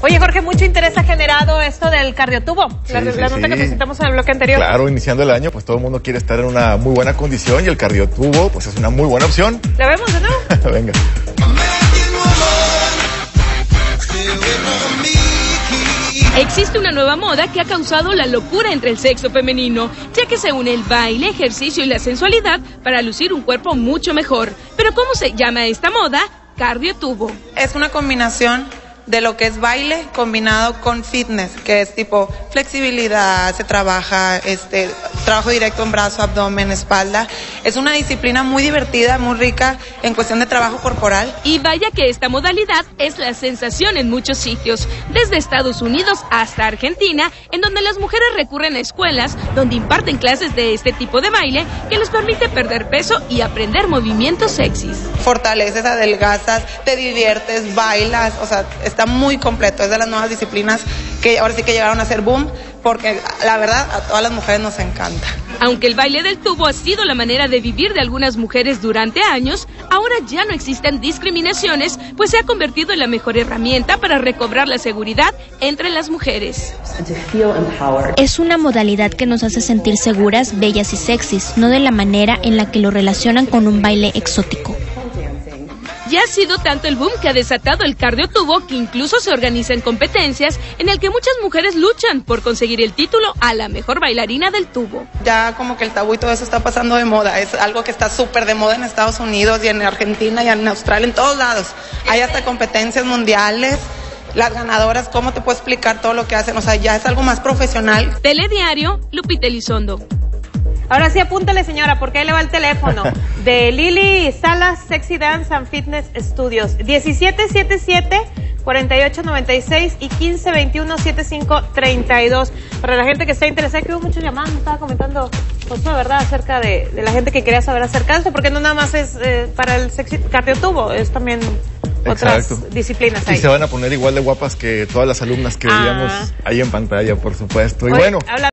Oye, Jorge, mucho interés ha generado esto del cardiotubo. La nota que presentamos en el bloque anterior. Claro, iniciando el año, pues todo el mundo quiere estar en una muy buena condición y el cardiotubo, pues es una muy buena opción. ¿La vemos de nuevo? Venga. Existe una nueva moda que ha causado la locura entre el sexo femenino, ya que se une el baile, ejercicio y la sensualidad para lucir un cuerpo mucho mejor. Pero ¿cómo se llama esta moda? Cardiotubo. Es una combinación de lo que es baile combinado con fitness, que es tipo flexibilidad, se trabaja trabajo directo en brazo, abdomen, espalda. Es una disciplina muy divertida, muy rica en cuestión de trabajo corporal. Y vaya que esta modalidad es la sensación en muchos sitios, desde Estados Unidos hasta Argentina, en donde las mujeres recurren a escuelas donde imparten clases de este tipo de baile que les permite perder peso y aprender movimientos sexys. Fortaleces, adelgazas, te diviertes, bailas, o sea, está muy completo. Es de las nuevas disciplinas que ahora sí que llegaron a ser boom, porque la verdad a todas las mujeres nos encanta. Aunque el baile del tubo ha sido la manera de vivir de algunas mujeres durante años, ahora ya no existen discriminaciones, pues se ha convertido en la mejor herramienta para recobrar la seguridad entre las mujeres. Es una modalidad que nos hace sentir seguras, bellas y sexys, no de la manera en la que lo relacionan con un baile exótico. Ya ha sido tanto el boom que ha desatado el cardiotubo que incluso se organizan competencias en el que muchas mujeres luchan por conseguir el título a la mejor bailarina del tubo. Ya como que el tabú y todo eso está pasando de moda, es algo que está súper de moda en Estados Unidos y en Argentina y en Australia, en todos lados. Hay hasta competencias mundiales, las ganadoras, ¿cómo te puedo explicar todo lo que hacen? O sea, ya es algo más profesional. Telediario, Lupita Elizondo. Ahora sí, apúntale, señora, porque ahí le va el teléfono de Lili Salas Sexy Dance and Fitness Studios. 1777-4896 y 1521-7532. Para la gente que está interesada, que hubo muchos llamados, me estaba comentando Josué, ¿verdad? Acerca de la gente que quería saber acerca de esto, porque no nada más es para el cardiotubo, es también otras disciplinas ahí. Y se van a poner igual de guapas que todas las alumnas que veíamos ahí en pantalla, por supuesto. Y bueno.